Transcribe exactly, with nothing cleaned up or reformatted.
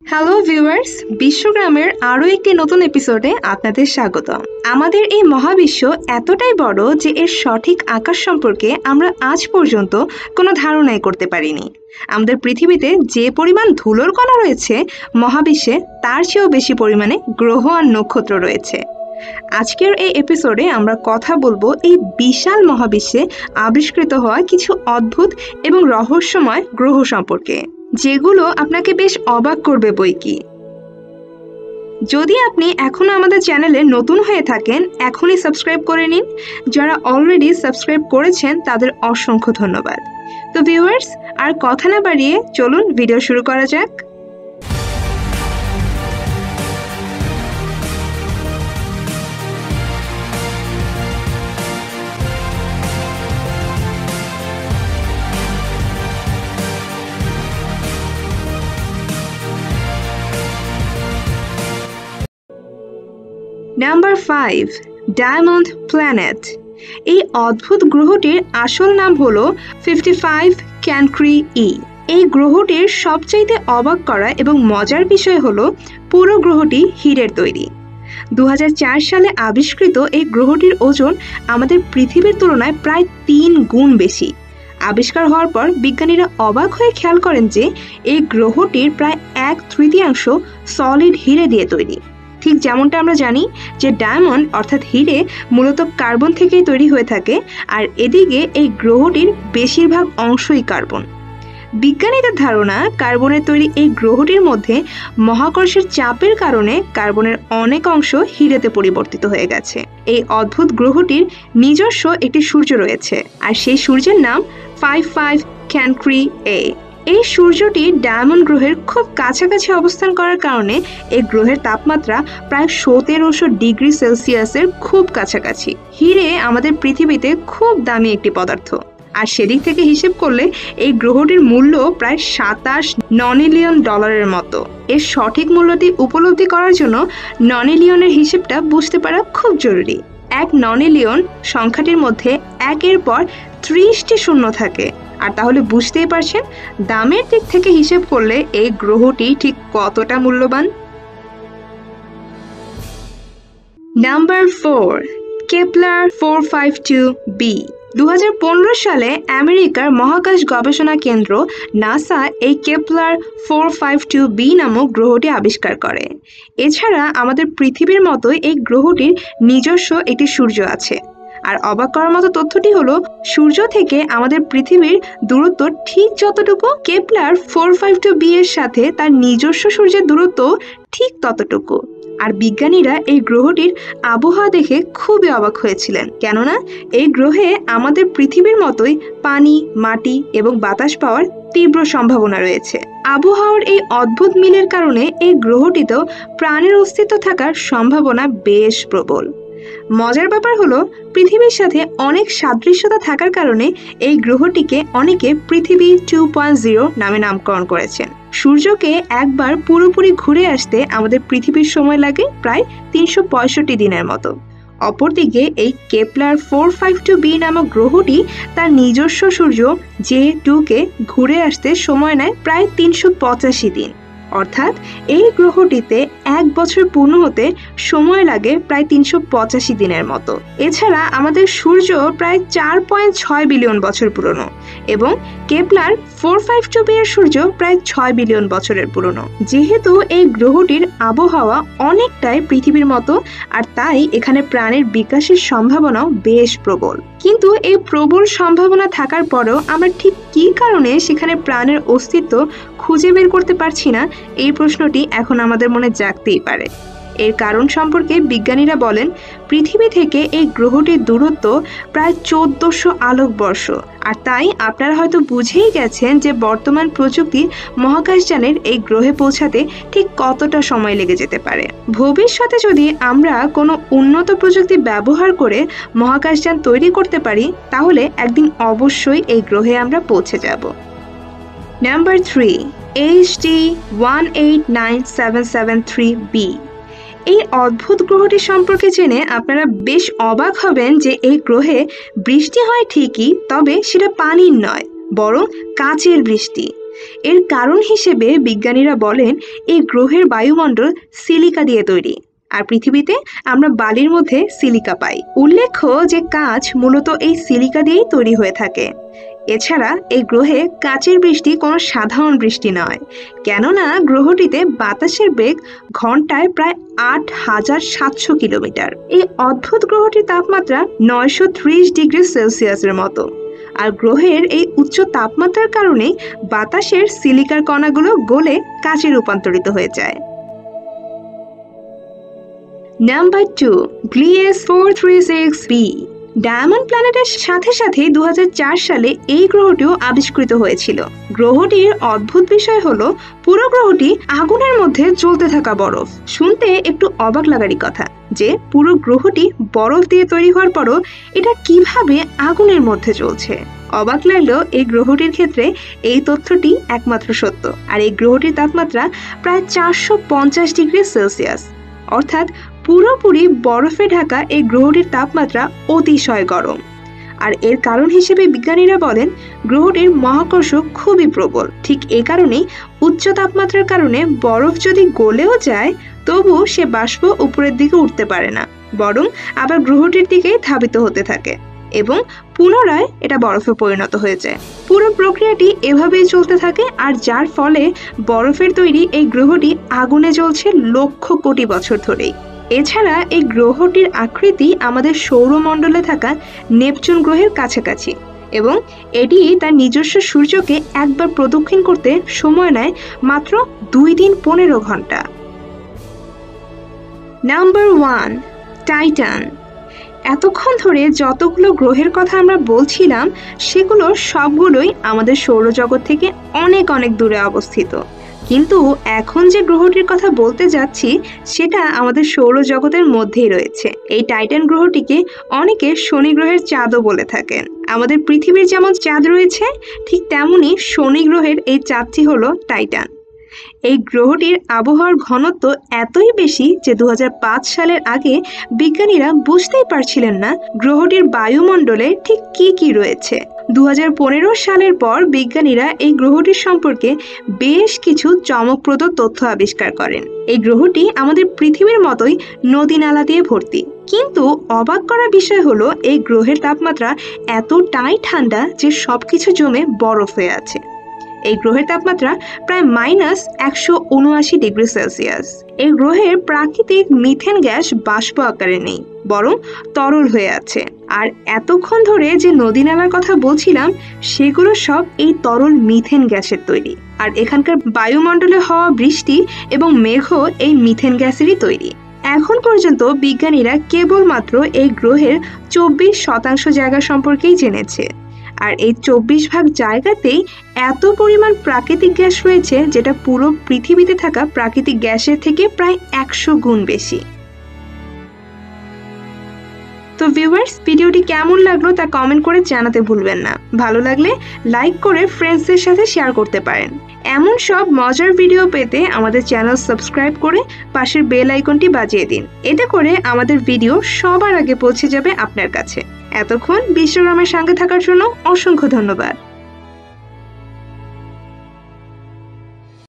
Hello viewers, বিশ্বগ্রামের আরও একটি নতুন এপিসোডে আপনাদের স্বাগতম। আমাদের এই মহাবিশ্ব এতটাই বড় যে এর সঠিক আকার সম্পর্কে আমরা আজ পর্যন্ত কোনো ধারণাই করতে পারিনি। আমাদের পৃথিবীতে যে পরিমাণ ধুলোর কণা রয়েছে, মহাবিশ্বে তার চেয়েও বেশি পরিমাণে গ্রহ আর নক্ষত্র রয়েছে। আজকের এই এপিসোডে আমরা কথা বলবো এই বিশাল মহাবিশ্বে আবিষ্কৃত হওয়া কিছু অদ্ভুত এবং রহস্যময় গ্রহ সম্পর্কে, যেগুলো আপনাকে বেশ অবাক করবে বইকি। যদি আপনি এখনো আমাদের চ্যানেলে নতুন হয়ে থাকেন, এখনই সাবস্ক্রাইব করে নিন। যারা অলরেডি সাবস্ক্রাইব করেছেন তাদের অসংখ্য ধন্যবাদ। তো ভিউয়ার্স, আর কথা না বাড়িয়ে চলুন ভিডিও শুরু করা যাক। Number five, diamond planet. এই অদ্ভুত গ্রহটির আসল নাম হলো ফিফটি ফাইভ ক্যানক্রি ই। এই গ্রহটির সবচাইতে অবাক করা এবং মজার বিষয় হলো পুরো গ্রহটি হীরের তৈরি। দু হাজার চার সালে আবিষ্কৃত এই গ্রহটির ওজন আমাদের পৃথিবীর তুলনায় প্রায় তিন গুণ বেশি। আবিষ্কার হওয়ার পর বিজ্ঞানীরা অবাক হয়ে খেয়াল করেন যে এই গ্রহটির প্রায় এক তৃতীয়াংশ সলিড হীরে দিয়ে তৈরি। ঠিক যেমনটা আমরা জানি যে ডায়মন্ড অর্থাৎ হীরে মূলত কার্বন থেকেই তৈরি হয়ে থাকে, আর এদিকে এই গ্রহটির বেশিরভাগ অংশই কার্বন। বিজ্ঞানীদের ধারণা, কার্বনের তৈরি এই গ্রহটির মধ্যে মহাকর্ষের চাপের কারণে কার্বনের অনেক অংশ হীরেতে পরিবর্তিত হয়ে গেছে। এই অদ্ভুত গ্রহটির নিজস্ব একটি সূর্য রয়েছে, আর সেই সূর্যের নাম ফাইভ ফাইভ ক্যানক্রি এ। এই সূর্যটি ডায়মন্ড গ্রহের খুব কাছাকাছি অবস্থান করার কারণে এই গ্রহের তাপমাত্রা প্রায় সতেরোশো ডিগ্রি সেলসিয়াসের খুব কাছাকাছি। হীরে আমাদের পৃথিবীতে খুব দামি একটি পদার্থ, আর সেদিক থেকে হিসেব করলে এই গ্রহটির মূল্য প্রায় সাতাশ ননিলিয়ন ডলারের মতো। এর সঠিক মূল্যটি উপলব্ধি করার জন্য ননিলিয়নের হিসেবটা বুঝতে পারা খুব জরুরি। এক ননিলিয়ন সংখ্যাটির মধ্যে একের পর ত্রিশটি শূন্য থাকে, আর তাহলে বুঝতেই পারছেন দামের দিক থেকে হিসেব করলে এই গ্রহটি ঠিক কতটা মূল্যবান। Number four, Kepler four five two B. দু হাজার পনেরো সালে আমেরিকার মহাকাশ গবেষণা কেন্দ্র নাসা এই Kepler four five two B নামক গ্রহটি আবিষ্কার করে। এছাড়া আমাদের পৃথিবীর মতোই এই গ্রহটির নিজস্ব একটি সূর্য আছে। আর অবাক করার মতো তথ্যটি হলো, সূর্য থেকে আমাদের পৃথিবীর দূরত্ব ঠিক যতটুকু, Kepler four five two B এর সাথে তার নিজস্ব সূর্যের দূরত্ব ঠিক ততটুকু। আর বিজ্ঞানীরা এই গ্রহটির আবহাওয়া দেখে খুবই অবাক হয়েছিলেন, কেননা এই গ্রহে আমাদের পৃথিবীর মতোই পানি, মাটি এবং বাতাস পাওয়ার তীব্র সম্ভাবনা রয়েছে। আবহাওয়ার এই অদ্ভুত মিলের কারণে এই গ্রহটিতেও প্রাণের অস্তিত্ব থাকার সম্ভাবনা বেশ প্রবল। মজার ব্যাপার হলো, পৃথিবীর সাথে অনেক সাদৃশ্যতা থাকার কারণে এই গ্রহটিকে অনেকে পৃথিবী টু পয়েন্ট জিরো নামে নামকরণ করেছেন। সূর্যকে একবার পুরোপুরি ঘুরে আসতে আমাদের পৃথিবীর সময় লাগে প্রায় তিনশো পঁয়ষট্টি দিনের মতো। অপরদিকে এই Kepler four five two B নামক গ্রহটি তার নিজস্ব সূর্য জে টু কে ঘুরে আসতে সময় নেয় প্রায় তিনশো পঁচাশি দিন। অর্থাৎ এই গ্রহটিতে এক বছর পূর্ণ হতে সময় লাগে প্রায় তিনশো পঁচাশি দিনের মতো। এছাড়া আমাদের সূর্য প্রায় চার পয়েন্ট ছয় বিলিয়ন বছর পুরনো, এবং Kepler four five two B এর সূর্য প্রায় ছয় বিলিয়ন বছরের পুরনো। যেহেতু এই গ্রহটির আবহাওয়া অনেকটাই পৃথিবীর মতো, আর তাই এখানে প্রাণের বিকাশের সম্ভাবনাও বেশ প্রবল। কিন্তু এই প্রবল সম্ভাবনা থাকার পরেও আমরা ঠিক কী কারণে সেখানে প্রাণের অস্তিত্ব খুঁজে বের করতে পারছি না, এই প্রশ্নটি এখন আমাদের মনে জাগতেই পারে। এর কারণ সম্পর্কে বিজ্ঞানীরা বলেন, পৃথিবী থেকে এই গ্রহটির দূরত্ব প্রায় চোদ্দশো আলোকবর্ষ, আর তাই আপনারা হয়তো বুঝেই গেছেন যে বর্তমান প্রযুক্তি মহাকাশযানের এই গ্রহে পৌঁছাতে ঠিক কতটা সময় লেগে যেতে পারে। ভবিষ্যতে যদি আমরা কোনো উন্নত প্রযুক্তি ব্যবহার করে মহাকাশযান তৈরি করতে পারি, তাহলে একদিন অবশ্যই এই গ্রহে আমরা পৌঁছে যাব। Number three, H D one eight nine seven seven three B. এই অদ্ভুত গ্রহটি সম্পর্কে জেনে আপনারা বেশ অবাক হবেন যে এই গ্রহে বৃষ্টি হয় ঠিকই, তবে সেটা পানির নয়, বরং কাচের বৃষ্টি। এর কারণ হিসেবে বিজ্ঞানীরা বলেন এই গ্রহের বায়ুমণ্ডল সিলিকা দিয়ে তৈরি, আর পৃথিবীতে আমরা বালির মধ্যে সিলিকা পাই। উল্লেখ্য যে কাঁচ মূলত এই সিলিকা দিয়েই তৈরি হয়ে থাকে। এছাড়া এই গ্রহে কাচের বৃষ্টি কোনো সাধারণ বৃষ্টি নয়, কেননা গ্রহটিতে বাতাসের বেগ ঘন্টায় প্রায় আট হাজার সাতশো কিলোমিটার। এই অদ্ভুত গ্রহটির তাপমাত্রা নয়শো ত্রিশ ডিগ্রি সেলসিয়াসের মতো, আর গ্রহের এই উচ্চ তাপমাত্রার কারণে বাতাসের সিলিকার কণাগুলো গলে কাচে রূপান্তরিত হয়ে যায়। Number two, Gliese four three six B. Diamond প্ল্যানেটের সাথে সাথে দু হাজার চার সালে এই গ্রহটিও আবিষ্কৃত হয়েছিল। গ্রহটির অদ্ভুত বিষয় হলো পুরো গ্রহটি আগুনের মধ্যে জ্বলতে থাকা বরফ। শুনতে একটু অবাক লাগারই কথা যে পুরো গ্রহটি বরফ দিয়ে তৈরি হওয়ার পরও এটা কিভাবে আগুনের মধ্যে জ্বলছে। অবাক লাগলেও এই গ্রহটির ক্ষেত্রে এই তথ্যটি একমাত্র সত্য। আর এই গ্রহটির তাপমাত্রা প্রায় চারশো পঞ্চাশ ডিগ্রি সেলসিয়াস, অর্থাৎ পুরোপুরি বরফে ঢাকা এই গ্রহটির তাপমাত্রা অতিশয় গরম। আর এর কারণ হিসেবে বিজ্ঞানীরা বলেন গ্রহটির মহাকর্ষ খুবই প্রবল। ঠিক এই কারণেই উচ্চ তাপমাত্রার কারণে বরফ যদি গলেও যায় তবু সে বাষ্প উপরের দিকে উঠতে পারে না, বরং আবার গ্রহটির দিকেই ধাবিত হতে থাকে এবং পুনরায় এটা বরফে পরিণত হয়ে যায়। পুরো প্রক্রিয়াটি এভাবেই চলতে থাকে, আর যার ফলে বরফের তৈরি এই গ্রহটি আগুনে জ্বলছে লক্ষ কোটি বছর ধরেই। এছাড়া এই গ্রহটির আকৃতি আমাদের সৌরমণ্ডলে থাকা নেপচুন গ্রহের কাছাকাছি, এবং এটি তার নিজস্ব সূর্যকে একবার প্রদক্ষিণ করতে সময় নেয় মাত্র দুই দিন পনেরো ঘন্টা। Number one, Titan. এতক্ষণ ধরে যতগুলো গ্রহের কথা আমরা বলছিলাম সেগুলো সবগুলোই আমাদের সৌরজগৎ থেকে অনেক অনেক দূরে অবস্থিত, কিন্তু এখন যে গ্রহটির কথা বলতে যাচ্ছি সেটা আমাদের সৌরজগতের মধ্যেই রয়েছে। এই টাইটান গ্রহটিকে অনেকে শনি গ্রহের চাঁদও বলে থাকেন। আমাদের পৃথিবীর যেমন চাঁদ রয়েছে ঠিক তেমনি শনি গ্রহের এই চাঁদটি হলো টাইটান। এই গ্রহটির আবহাওয়ার ঘনত্ব এতই বেশি যে দু হাজার পাঁচ সালের আগে বিজ্ঞানীরা বুঝতেই পারছিলেন না গ্রহটির বায়ুমণ্ডলে ঠিক কি কি রয়েছে। দু হাজার পনেরো সালের পর বিজ্ঞানীরা এই গ্রহটির সম্পর্কে বেশ কিছু চমকপ্রদ তথ্য আবিষ্কার করেন। এই গ্রহটি আমাদের পৃথিবীর মতোই নদী নালা দিয়ে ভর্তি, কিন্তু অবাক করা বিষয় হলো এই গ্রহের তাপমাত্রা এতটাই ঠান্ডা যে সবকিছু জমে বরফ হয়ে আছে। এই গ্রহের তাপমাত্রা প্রায় মাইনাস একশো উনআশি ডিগ্রি সেলসিয়াস। এই গ্রহের প্রাকৃতিক মিথেন গ্যাস বাষ্প আকারে নেই, বরং তরল হয়ে আছে। আর এতক্ষণ ধরে যে নদী নালার কথা বলছিলাম সেগুলো সব এই তরল মিথেন গ্যাসের তৈরি, আর এখানকার বায়ুমণ্ডলে হওয়া বৃষ্টি এবং মেঘও এই মিথেন গ্যাসেরই তৈরি। এখন পর্যন্ত বিজ্ঞানীরা কেবলমাত্র এই গ্রহের চব্বিশ শতাংশ জায়গা সম্পর্কেই জেনেছে, আর এই চব্বিশ ভাগ জায়গাতেই এত পরিমাণ প্রাকৃতিক গ্যাস রয়েছে যেটা পুরো পৃথিবীতে থাকা প্রাকৃতিক গ্যাসের থেকে প্রায় একশো গুণ বেশি। তো ভিউয়ার্স, ভিডিওটি কেমন লাগলো তা কমেন্ট করে জানাতে ভুলবেন না। ভালো লাগলে লাইক করে ফ্রেন্ডসদের সাথে শেয়ার করতে পারেন। এমন সব মজার ভিডিও পেতে আমাদের চ্যানেল সাবস্ক্রাইব করে পাশের বেল আইকনটি বাজিয়ে দিন। এতে করে আমাদের ভিডিও সবার আগে পৌঁছে যাবে আপনার কাছে। এতক্ষণ বিশ্বগ্রামের সঙ্গে থাকার জন্য অসংখ্য ধন্যবাদ।